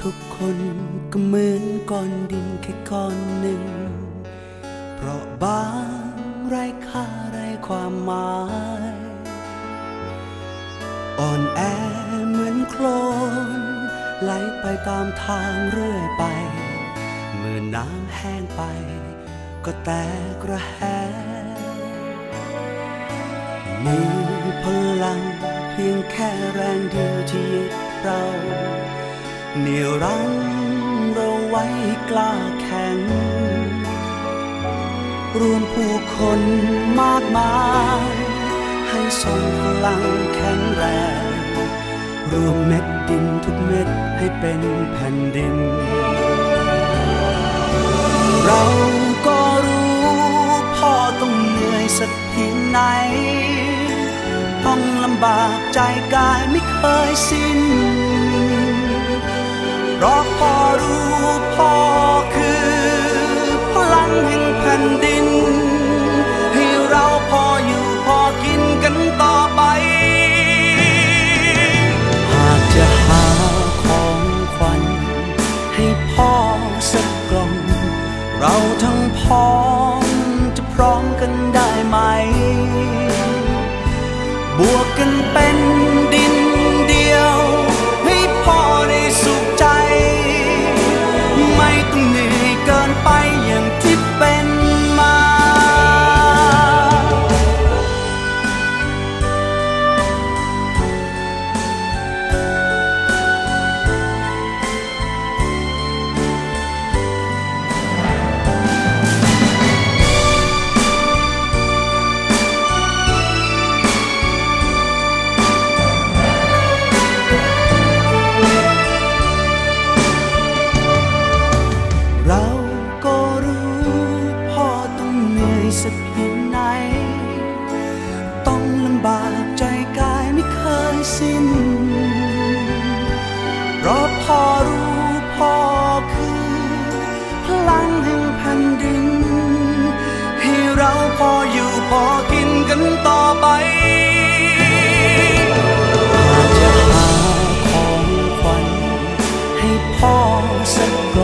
ทุกคนก็เหมือนก้อนดินแค่ก้อนหนึ่งเพราะบางไร้ค่าไร้ความหมายอ่อนแอเหมือนโคลนไหลไปตามทางเรื่อยไปเมื่อน้ำแห้งไปก็แตกระแหงมีพลังเพียงแค่แรงเดียวที่ยึดเราเหนี่ยวรั้งเราไว้กล้าแข็งรวมผู้คนมากมายให้ส่งพลังแข็งแรงรวมเม็ดดินทุกเม็ดให้เป็นแผ่นดินเราก็รู้พ่อต้องเหนื่อยสักเพียงไหนต้องลำบากใจกายไม่เคยสิ้นเพราะพ่อรู้พ่อคือพลังแห่งแผ่นดินให้เราพออยู่พอกินกันต่อไปหากจะหาของขวัญให้พ่อสักกล่องเราทั้งพ้องจะพร้อมกันได้ไหมบวกกันเป็นดินเดียวให้พ่อได้สุขใจไม่ต้องเหนื่อยเกินไปอย่างที่เป็นมาเราก็รู้พ่อต้องเหนื่อยสักเพียงไหนต้องลำบากใจกายไม่เคยสิ้นเพราะพ่อรู้พ่อคือพลังแห่งแผ่นดินให้เราพออยู่พอกินกันต่อไปหากจะหาของขวัญให้พ่อสักกล่อง